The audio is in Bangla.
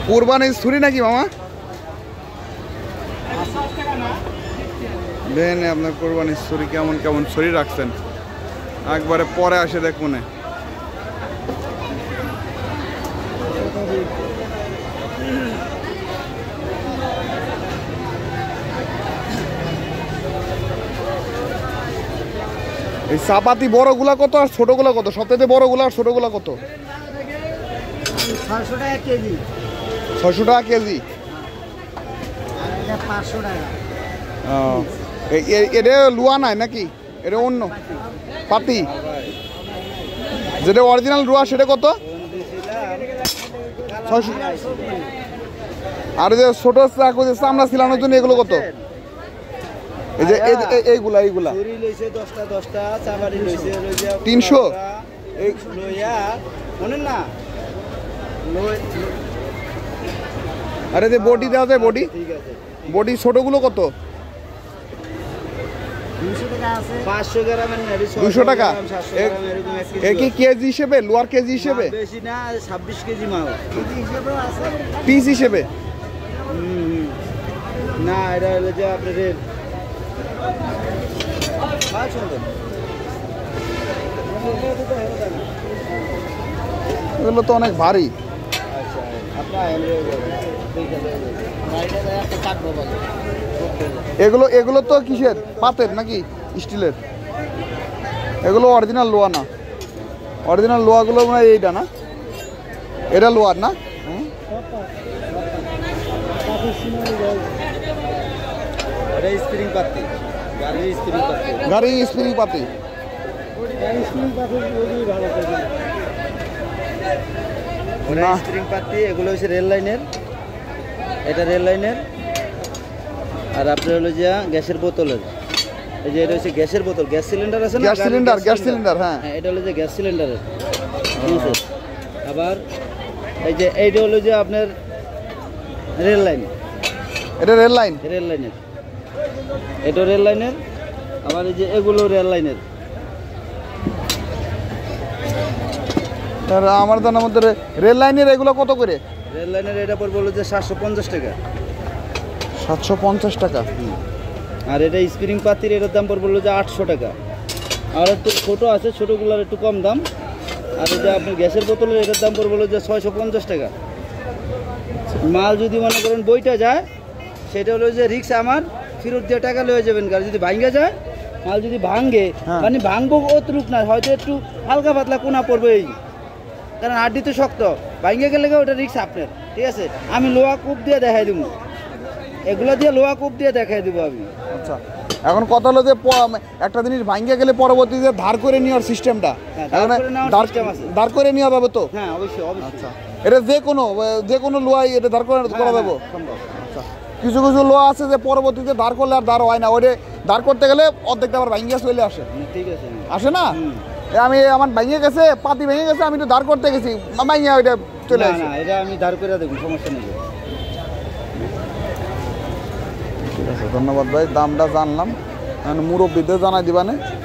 কুরবানির ছুরি নাকি মামা? দেখেন আপনার কুরবানির ছুরি কেমন কেমন ছুরি রাখছেন, একবারে পরে আসে দেখুন। এই চাপাতি বড়গুলা কত আর ছোটগুলা কত? সবথেকে বড়গুলা আর ছোটগুলা কত? 600 টাকা কেজি। 600 টাকা কেজি। আর এটা 500 টাকা। এটা লুয়া নাই নাকি? এটা অন্য পাতি? যেটা অরিজিনাল লুয়া সেটা কত? 600। আর যে ছোট চামড়া ছিলানোর জন্য এগুলো কত? এই যে এইগুলা 300। আরে যে বডি দেওয়া যায়, বডি ছোটগুলো কত? 500 গ্রামের 200 টাকা। এ কি কেজি হিসেবে? লোয়ার কেজি হিসেবে? বেশি না, 26 কেজি মাল কেজি হিসেবে আছে, পিস হিসেবে না। এটা হলো যে আপনাদের এগুলো তো অনেক ভারী। এগুলো তো কিসের? পাতের নাকি স্টিলের? এগুলো অরিজিনাল লোয়া না? অরিজিনাল লোয়াগুলো মানে এইটা না? এটা লোয়ার না? গাড়ি স্প্রিং পাতি। এগুলো হচ্ছে রেল লাইনের, এটা রেল লাইনের। আর আপনার হলো যে গ্যাসের বোতলের, এই যে এটা হচ্ছে গ্যাসের বোতল, গ্যাস সিলিন্ডার আছে না? Gas cylinder. হ্যাঁ, এটা হলো যে গ্যাস সিলিন্ডারের। আবার এই যে এইটা হলো যে আপনার রেল লাইন, এটা রেল লাইনের। এটা রেল লাইনের। আবার এই যে এগুলো রেল লাইনের। আমার জানার মধ্যে রেল লাইনের এগুলো কত করে? রেল লাইনের এটা পর বললো যে 750 টাকা। 750 টাকা। আর এটা স্প্রিং পাতির এটার দাম পর বললো যে 800 টাকা। আর একটু ছোটো আছে, ছোটোগুলোর একটু কম দাম। আর এই যে আপনার গ্যাসের বোতলের এটার দাম পর বললো যে 650 টাকা। মাল যদি মনে করেন বইটা যায়, সেটা হলো যে রিক্স আমার, ফেরত দিয়ে টাকা লয়ে যাবেন। আর যদি ভাঙ্গে যায়, মাল যদি ভাঙ্গে, মানে ভাঙবো অতরূপ না, হয়তো একটু হালকা পাতলা কোনা পড়বে, এই কারণ হাড্ডি তো শক্ত, ভাঙ্গে গেলে ওটা রিক্স আপনার। ঠিক আছে, আমি লোহা কূপ দিয়ে দেখাই দেবো, এগুলো দিয়ে লোহা কূপ দিয়ে দেখাই দেবো আমি। আচ্ছা, এখন কথা হলো যে একটা জিনিস ভাঙ্গে গেলে পরবর্তীতে ধার করে নেওয়ার সিস্টেমটা, ধার করে নেওয়া যাবে তো? হ্যাঁ, অবশ্যই। আচ্ছা, এটা যে কোনো লোহাই এটা ধার করা যাবে? আচ্ছা, কিছু লোহা আছে যে পরবর্তীতে ধার করলে আর ধার হয় না, ওইটা ধার করতে গেলে অর্ধেকটা আবার ভাঙ্গিয়া চলে আসে। ঠিক আছে, আসে না? আমি আমার ভেঙে গেছে, পাতি ভেঙে গেছে, আমি তো ধার করতে গেছি, মাইয়া ওইটা চলে আসে। এটা আমি ধার করে দেবো, সমস্যা নেই। ঠিক আছে, ধন্যবাদ ভাই, দামটা জানলাম, মুরব্বীদের জানাই দিবানে।